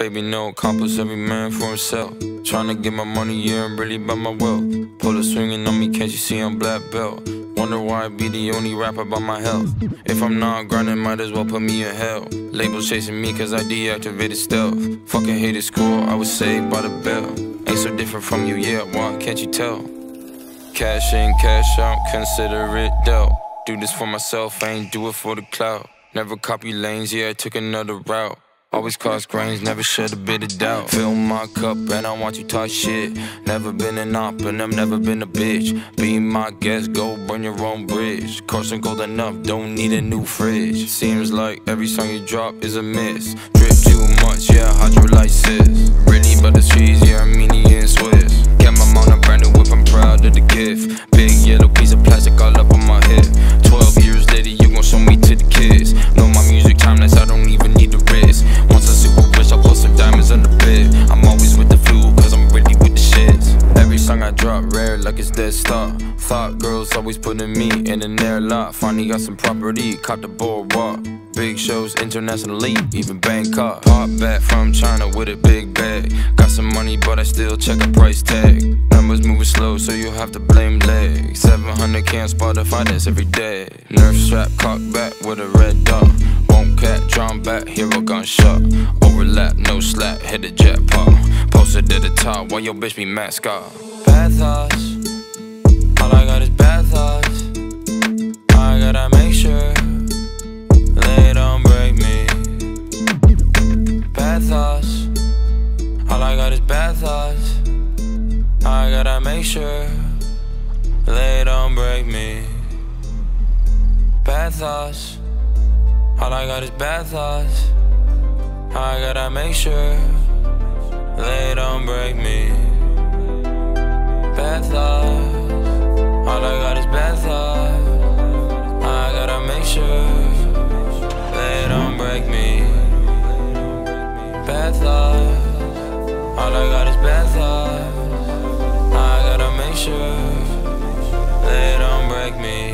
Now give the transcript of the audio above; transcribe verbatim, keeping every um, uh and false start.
baby, no accomplice, every man for himself. Tryna get my money, yeah, I'm really about my wealth. Pull swinging on me, can't you see I'm black belt? Wonder why I be the only rapper about my health. If I'm not grinding, might as well put me in hell. Labels chasing me cause I deactivated stealth. Fucking hated school, I was saved by the bell. Ain't so different from you, yeah, why can't you tell? Cash in, cash out, consider it dealt. Do this for myself, I ain't do it for the clout. Never copy lanes, yeah, I took another route. Always cause grains, never shed a bit of doubt. Fill my cup and I want you talk shit. Never been an op and I've never been a bitch. Be my guest, go burn your own bridge. Course ain't gold enough, don't need a new fridge. Seems like every song you drop is a miss. Drip too much, yeah, hydrolysis. Really but the cheese, yeah, Armenian Swiss. Got my mom a brand new whip, I'm proud of the gift. Big yellow piece of plastic all up on my hip. Twelve years later, you gon' show me to the kids. Know my music timeless, I don't even need the risk. Once I super rich, I'll post some diamonds on the bed. I'm always with the flu, cause I'm ready with the shits. Every song I drop, rare like it's dead stock. Thought girls always putting me in an air lot. Finally got some property, caught the boardwalk. Big shows internationally, even Bangkok. Pop back from China with a big bag. Got some money, but I still check a price tag. Numbers moving slow, so you'll have to blame legs. seven hundred can't spot a finance every day. Nerf strap, cock back with a red dot. Won't cat, drawn back, hero gunshot. Overlap, no slack, hit the jackpot. Posted at the top, while your bitch be mascot. Bad thoughts, all I got is bad thoughts. I gotta make sure they don't break me. Bad thoughts, all I got is bad thoughts. I gotta make sure they don't break me. Bad thoughts, all I got is bad thoughts. I gotta make sure they don't break me. Bad thoughts, all I got is bad thoughts. I gotta make sure they don't break me. Bad thoughts, all I got is bad thoughts. I gotta make sure they don't break me.